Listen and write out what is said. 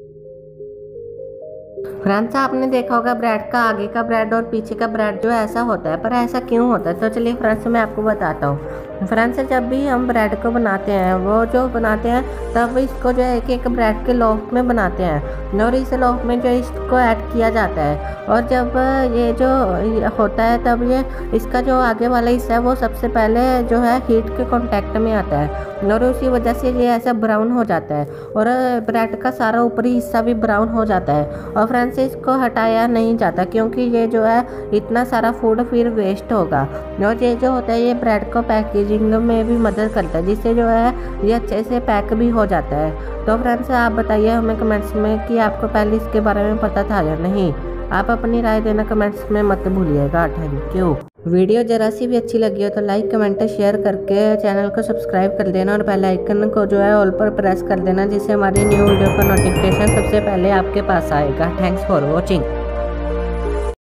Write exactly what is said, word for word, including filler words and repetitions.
Friends, आपने देखा होगा ब्रेड का आगे का ब्रेड और पीछे का ब्रेड जो ऐसा होता है, पर ऐसा क्यों होता है? तो चलिए फ्रेंड्स मैं आपको बताता हूँ। फ्रेंड्स, जब भी हम ब्रेड को बनाते हैं, वो जो बनाते हैं तब इसको जो है एक एक ब्रेड के लोफ में बनाते हैं और इस लोफ में जो इसको ऐड किया जाता है। और जब ये जो होता है तब ये इसका जो आगे वाला हिस्सा है वो सबसे पहले जो है हीट के कांटेक्ट में आता है और उसी वजह से ये ऐसा ब्राउन हो जाता है और ब्रेड का सारा ऊपरी हिस्सा भी ब्राउन हो जाता है। और फ्रेंड्स, इसको हटाया नहीं जाता क्योंकि ये जो है इतना सारा फूड फिर वेस्ट होगा। और ये जो होता है ये ब्रेड को पैकेजिंग में भी मदद करता है, जिससे जो है ये अच्छे से पैक भी हो जाता है। तो फ्रेंड्स, आप बताइए हमें कमेंट्स में कि आपको पहले इसके बारे में पता था या नहीं। आप अपनी राय देना कमेंट्स में मत भूलिएगा। Thank you. वीडियो जरा सी भी अच्छी लगी हो तो लाइक कमेंट शेयर करके चैनल को सब्सक्राइब कर देना और बेल आइकन को जो है ऑल पर प्रेस कर देना, जिससे हमारी न्यू वीडियो का नोटिफिकेशन सबसे पहले आपके पास आएगा। Thanks for watching.